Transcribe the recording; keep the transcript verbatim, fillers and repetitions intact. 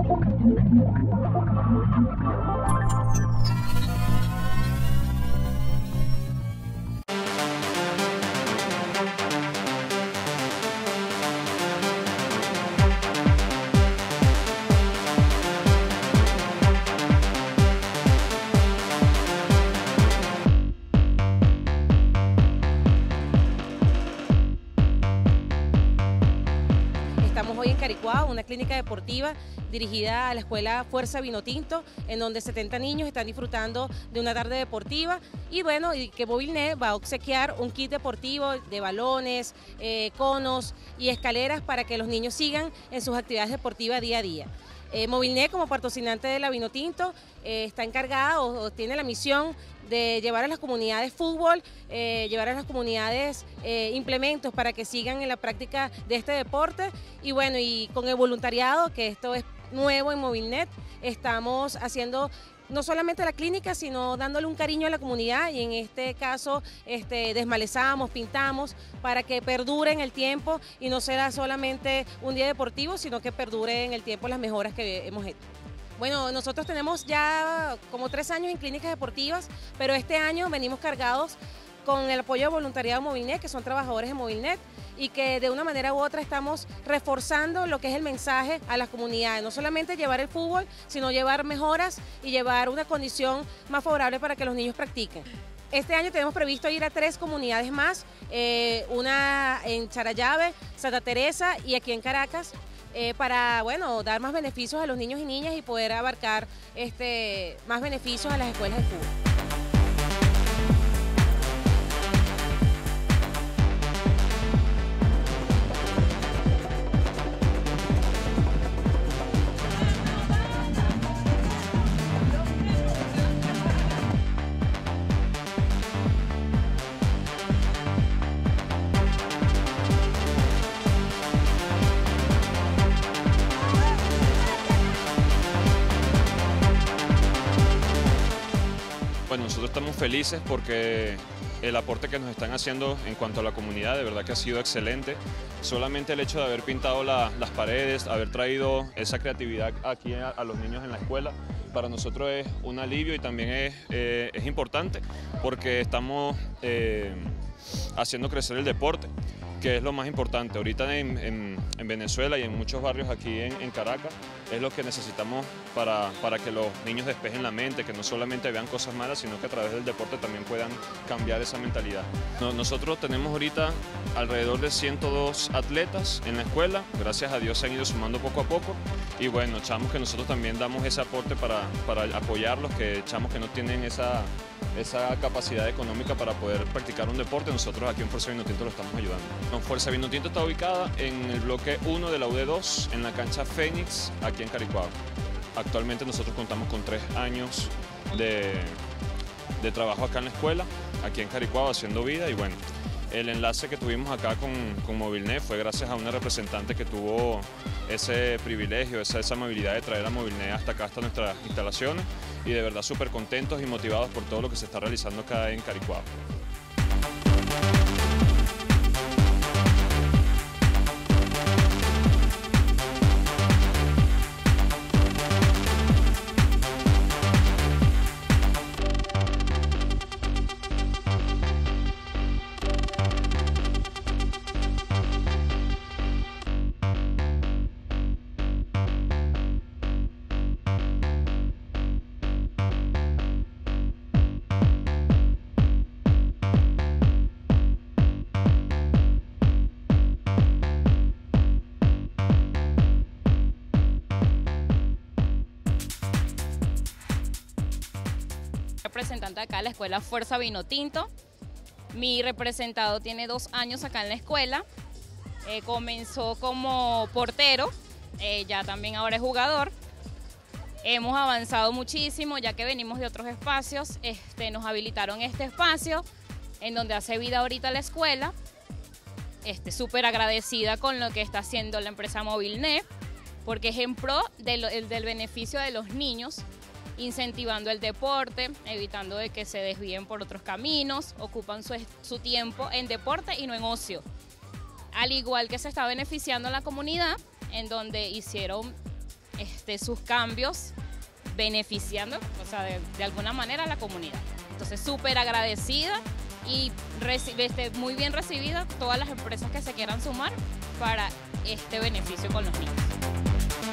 Estamos hoy en Caricuao, una clínica deportiva dirigida a la escuela Fuerza Vinotinto, en donde setenta niños están disfrutando de una tarde deportiva y bueno, y que Movilnet va a obsequiar un kit deportivo de balones, eh, conos y escaleras para que los niños sigan en sus actividades deportivas día a día. Eh, Movilnet, como patrocinante de la Vinotinto, eh, está encargada o, o tiene la misión de llevar a las comunidades fútbol, eh, llevar a las comunidades eh, implementos para que sigan en la práctica de este deporte y bueno, y con el voluntariado, que esto es nuevo en Movilnet, estamos haciendo no solamente la clínica, sino dándole un cariño a la comunidad y en este caso este, desmalezamos, pintamos para que perdure en el tiempo y no sea solamente un día deportivo, sino que perdure en el tiempo las mejoras que hemos hecho. Bueno, nosotros tenemos ya como tres años en clínicas deportivas, pero este año venimos cargados con el apoyo de voluntariado de Movilnet, que son trabajadores de Movilnet, y que de una manera u otra estamos reforzando lo que es el mensaje a las comunidades, no solamente llevar el fútbol, sino llevar mejoras y llevar una condición más favorable para que los niños practiquen. Este año tenemos previsto ir a tres comunidades más, eh, una en Charallave, Santa Teresa y aquí en Caracas, eh, para bueno, dar más beneficios a los niños y niñas y poder abarcar este, más beneficios a las escuelas de fútbol. Bueno, nosotros estamos felices porque el aporte que nos están haciendo en cuanto a la comunidad de verdad que ha sido excelente. Solamente el hecho de haber pintado la, las paredes, haber traído esa creatividad aquí a, a los niños en la escuela, para nosotros es un alivio y también es, eh, es importante porque estamos eh, haciendo crecer el deporte, que es lo más importante. Ahorita en, en, en Venezuela y en muchos barrios aquí en, en Caracas es lo que necesitamos para, para que los niños despejen la mente, que no solamente vean cosas malas, sino que a través del deporte también puedan cambiar esa mentalidad. Nosotros tenemos ahorita alrededor de ciento dos atletas en la escuela, gracias a Dios se han ido sumando poco a poco y bueno, chamos que nosotros también damos ese aporte para, para apoyarlos, que chamos que no tienen esa, esa capacidad económica para poder practicar un deporte, nosotros aquí en Fuerza Vinotinto lo estamos ayudando. Fuerza Vinotinto está ubicada en el bloque uno de la U D dos, en la cancha Fénix, aquí en Caricuao. Actualmente nosotros contamos con tres años de, de trabajo acá en la escuela, aquí en Caricuao, haciendo vida y bueno, el enlace que tuvimos acá con, con Movilnet fue gracias a una representante que tuvo ese privilegio, esa, esa amabilidad de traer a Movilnet hasta acá, hasta nuestras instalaciones y de verdad súper contentos y motivados por todo lo que se está realizando acá en Caricuao. Representante acá de la escuela Fuerza Vinotinto. Mi representado tiene dos años acá en la escuela. Eh, comenzó como portero, eh, ya también ahora es jugador. Hemos avanzado muchísimo ya que venimos de otros espacios. Este, nos habilitaron este espacio en donde hace vida ahorita la escuela. Este, súper agradecida con lo que está haciendo la empresa Movilnet, porque es en pro de lo, el, del beneficio de los niños, incentivando el deporte, evitando de que se desvíen por otros caminos, ocupan su, su tiempo en deporte y no en ocio. Al igual que se está beneficiando a la comunidad, en donde hicieron este, sus cambios beneficiando, o sea, de, de alguna manera a la comunidad. Entonces, súper agradecida y este, muy bien recibida todas las empresas que se quieran sumar para este beneficio con los niños.